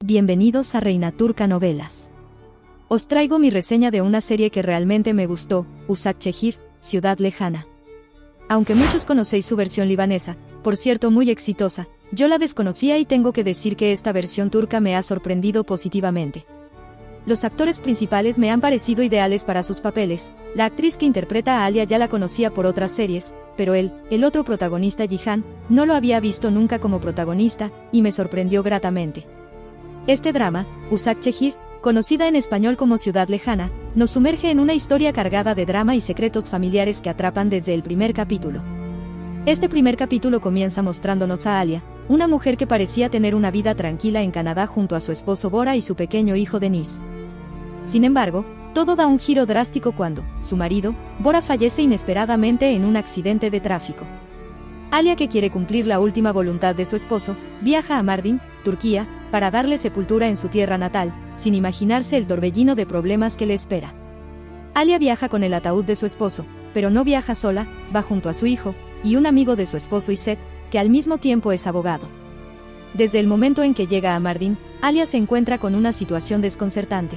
Bienvenidos a Reina Turca Novelas. Os traigo mi reseña de una serie que realmente me gustó, Ushakshehir, Ciudad Lejana. Aunque muchos conocéis su versión libanesa, por cierto muy exitosa, yo la desconocía y tengo que decir que esta versión turca me ha sorprendido positivamente. Los actores principales me han parecido ideales para sus papeles. La actriz que interpreta a Alia ya la conocía por otras series, pero el otro protagonista Jihan, no lo había visto nunca como protagonista, y me sorprendió gratamente. Este drama, Ushakshehir, conocida en español como Ciudad Lejana, nos sumerge en una historia cargada de drama y secretos familiares que atrapan desde el primer capítulo. Este primer capítulo comienza mostrándonos a Alia, una mujer que parecía tener una vida tranquila en Canadá junto a su esposo Bora y su pequeño hijo Denis. Sin embargo, todo da un giro drástico cuando su marido, Bora, fallece inesperadamente en un accidente de tráfico. Alia, que quiere cumplir la última voluntad de su esposo, viaja a Mardin, Turquía, para darle sepultura en su tierra natal, sin imaginarse el torbellino de problemas que le espera. Alia viaja con el ataúd de su esposo, pero no viaja sola, va junto a su hijo, y un amigo de su esposo Iset, que al mismo tiempo es abogado. Desde el momento en que llega a Mardin, Alia se encuentra con una situación desconcertante.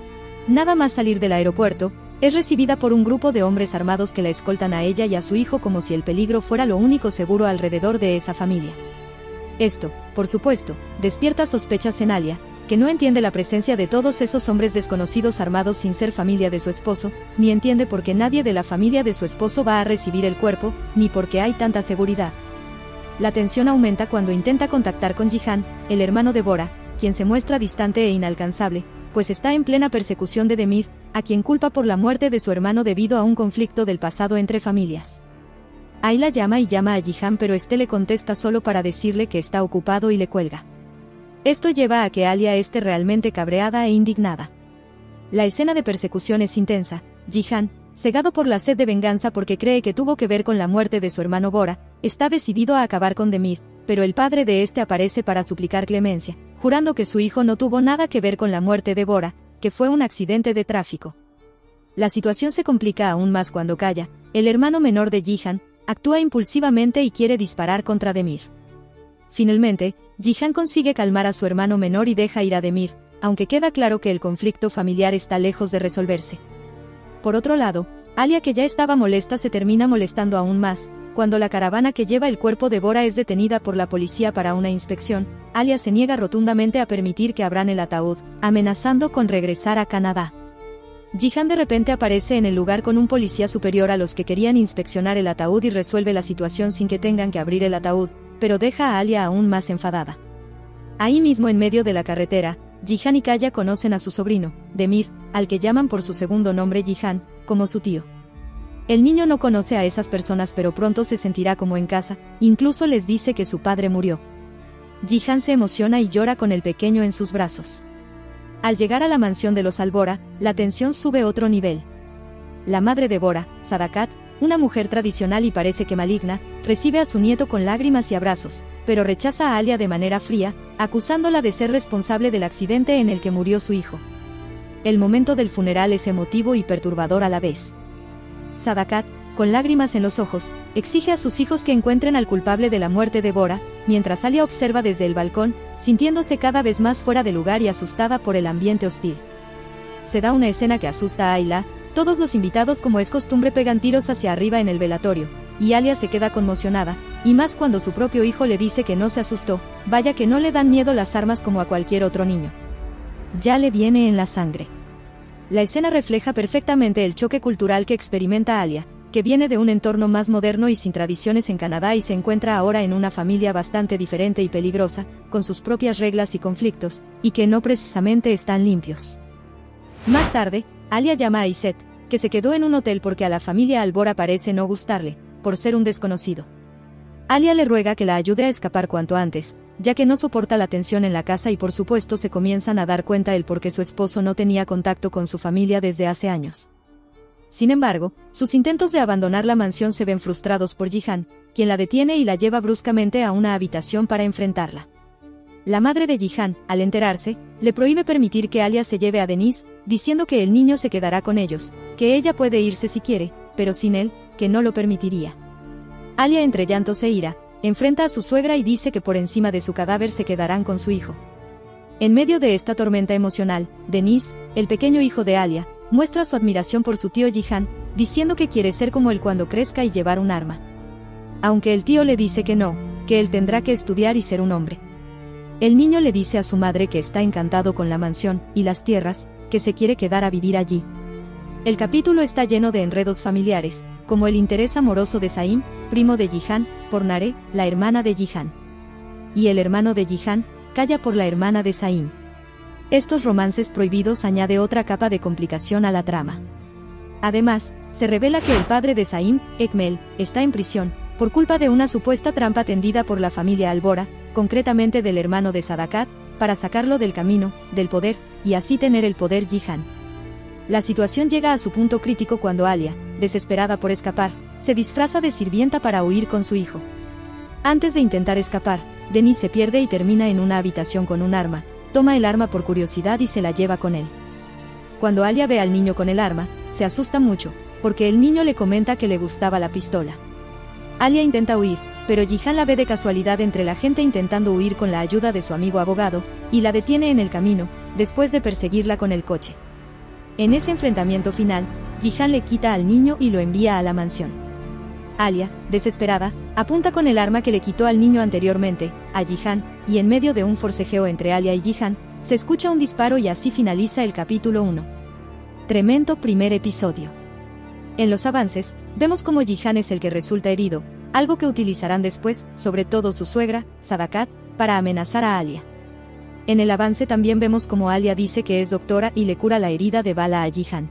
Nada más salir del aeropuerto, es recibida por un grupo de hombres armados que la escoltan a ella y a su hijo como si el peligro fuera lo único seguro alrededor de esa familia. Esto, por supuesto, despierta sospechas en Alia, que no entiende la presencia de todos esos hombres desconocidos armados sin ser familia de su esposo, ni entiende por qué nadie de la familia de su esposo va a recibir el cuerpo, ni por qué hay tanta seguridad. La tensión aumenta cuando intenta contactar con Jihan, el hermano de Bora, quien se muestra distante e inalcanzable, pues está en plena persecución de Demir, a quien culpa por la muerte de su hermano debido a un conflicto del pasado entre familias. Ayla llama a Jihan, pero este le contesta solo para decirle que está ocupado y le cuelga. Esto lleva a que Alia esté realmente cabreada e indignada. La escena de persecución es intensa. Jihan, cegado por la sed de venganza porque cree que tuvo que ver con la muerte de su hermano Bora, está decidido a acabar con Demir, pero el padre de este aparece para suplicar clemencia, jurando que su hijo no tuvo nada que ver con la muerte de Bora, que fue un accidente de tráfico. La situación se complica aún más cuando Kaya, el hermano menor de Jihan, actúa impulsivamente y quiere disparar contra Demir. Finalmente, Jihan consigue calmar a su hermano menor y deja ir a Demir, aunque queda claro que el conflicto familiar está lejos de resolverse. Por otro lado, Alia, que ya estaba molesta, se termina molestando aún más. Cuando la caravana que lleva el cuerpo de Bora es detenida por la policía para una inspección, Alia se niega rotundamente a permitir que abran el ataúd, amenazando con regresar a Canadá. Jihan de repente aparece en el lugar con un policía superior a los que querían inspeccionar el ataúd y resuelve la situación sin que tengan que abrir el ataúd, pero deja a Alia aún más enfadada. Ahí mismo, en medio de la carretera, Jihan y Kaya conocen a su sobrino, Demir, al que llaman por su segundo nombre Jihan, como su tío. El niño no conoce a esas personas, pero pronto se sentirá como en casa, incluso les dice que su padre murió. Jihan se emociona y llora con el pequeño en sus brazos. Al llegar a la mansión de los Albora, la tensión sube otro nivel. La madre de Bora, Sadakat, una mujer tradicional y parece que maligna, recibe a su nieto con lágrimas y abrazos, pero rechaza a Alia de manera fría, acusándola de ser responsable del accidente en el que murió su hijo. El momento del funeral es emotivo y perturbador a la vez. Sadakat, con lágrimas en los ojos, exige a sus hijos que encuentren al culpable de la muerte de Bora, mientras Alia observa desde el balcón, sintiéndose cada vez más fuera de lugar y asustada por el ambiente hostil. Se da una escena que asusta a Ayla. Todos los invitados, como es costumbre, pegan tiros hacia arriba en el velatorio, y Alia se queda conmocionada, y más cuando su propio hijo le dice que no se asustó, vaya que no le dan miedo las armas como a cualquier otro niño. Ya le viene en la sangre. La escena refleja perfectamente el choque cultural que experimenta Alia, que viene de un entorno más moderno y sin tradiciones en Canadá y se encuentra ahora en una familia bastante diferente y peligrosa, con sus propias reglas y conflictos, y que no precisamente están limpios. Más tarde, Alia llama a Iset, que se quedó en un hotel porque a la familia Albora parece no gustarle, por ser un desconocido. Alia le ruega que la ayude a escapar cuanto antes, ya que no soporta la tensión en la casa y por supuesto se comienzan a dar cuenta el por qué su esposo no tenía contacto con su familia desde hace años. Sin embargo, sus intentos de abandonar la mansión se ven frustrados por Jihan, quien la detiene y la lleva bruscamente a una habitación para enfrentarla. La madre de Jihan, al enterarse, le prohíbe permitir que Alia se lleve a Denis, diciendo que el niño se quedará con ellos, que ella puede irse si quiere, pero sin él, que no lo permitiría. Alia, entre llantos e ira, enfrenta a su suegra y dice que por encima de su cadáver se quedarán con su hijo. En medio de esta tormenta emocional, Denise, el pequeño hijo de Alia, muestra su admiración por su tío Jihan, diciendo que quiere ser como él cuando crezca y llevar un arma. Aunque el tío le dice que no, que él tendrá que estudiar y ser un hombre. El niño le dice a su madre que está encantado con la mansión y las tierras, que se quiere quedar a vivir allí. El capítulo está lleno de enredos familiares, como el interés amoroso de Saim, primo de Jihan, por Nare, la hermana de Jihan. Y el hermano de Jihan, Kaya por la hermana de Saim. Estos romances prohibidos añade otra capa de complicación a la trama. Además, se revela que el padre de Saim, Ekmel, está en prisión, por culpa de una supuesta trampa tendida por la familia Albora, concretamente del hermano de Sadakat, para sacarlo del camino, del poder, y así tener el poder Jihan. La situación llega a su punto crítico cuando Alia, desesperada por escapar, se disfraza de sirvienta para huir con su hijo. Antes de intentar escapar, Denise se pierde y termina en una habitación con un arma, toma el arma por curiosidad y se la lleva con él. Cuando Alia ve al niño con el arma, se asusta mucho, porque el niño le comenta que le gustaba la pistola. Alia intenta huir, pero Jihan la ve de casualidad entre la gente intentando huir con la ayuda de su amigo abogado, y la detiene en el camino, después de perseguirla con el coche. En ese enfrentamiento final, Jihan le quita al niño y lo envía a la mansión. Alia, desesperada, apunta con el arma que le quitó al niño anteriormente, a Jihan, y en medio de un forcejeo entre Alia y Jihan, se escucha un disparo y así finaliza el capítulo 1. Tremendo primer episodio. En los avances, vemos cómo Jihan es el que resulta herido, algo que utilizarán después, sobre todo su suegra, Sadakat, para amenazar a Alia. En el avance también vemos cómo Alia dice que es doctora y le cura la herida de bala a Jihan.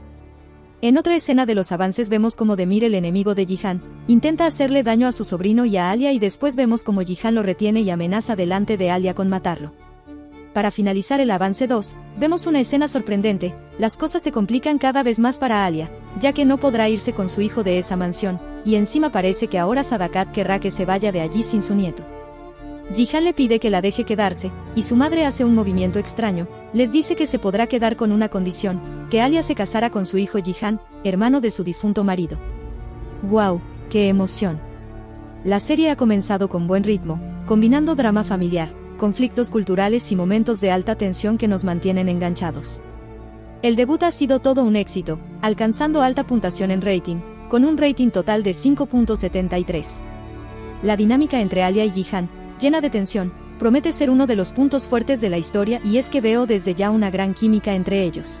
En otra escena de los avances vemos cómo Demir, el enemigo de Jihan, intenta hacerle daño a su sobrino y a Alia y después vemos cómo Jihan lo retiene y amenaza delante de Alia con matarlo. Para finalizar el avance 2, vemos una escena sorprendente, las cosas se complican cada vez más para Alia, ya que no podrá irse con su hijo de esa mansión, y encima parece que ahora Sadakat querrá que se vaya de allí sin su nieto. Jihan le pide que la deje quedarse, y su madre hace un movimiento extraño, les dice que se podrá quedar con una condición, que Alia se casara con su hijo Jihan, hermano de su difunto marido. ¡Wow! ¡Qué emoción! La serie ha comenzado con buen ritmo, combinando drama familiar, conflictos culturales y momentos de alta tensión que nos mantienen enganchados. El debut ha sido todo un éxito, alcanzando alta puntuación en rating, con un rating total de 5.73. La dinámica entre Alia y Jihan, llena de tensión, promete ser uno de los puntos fuertes de la historia y es que veo desde ya una gran química entre ellos.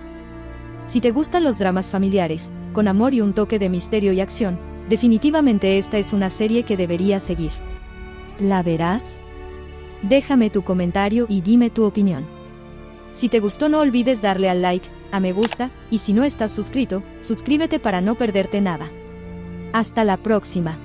Si te gustan los dramas familiares, con amor y un toque de misterio y acción, definitivamente esta es una serie que deberías seguir. ¿La verás? Déjame tu comentario y dime tu opinión. Si te gustó no olvides darle al like, a me gusta, y si no estás suscrito, suscríbete para no perderte nada. Hasta la próxima.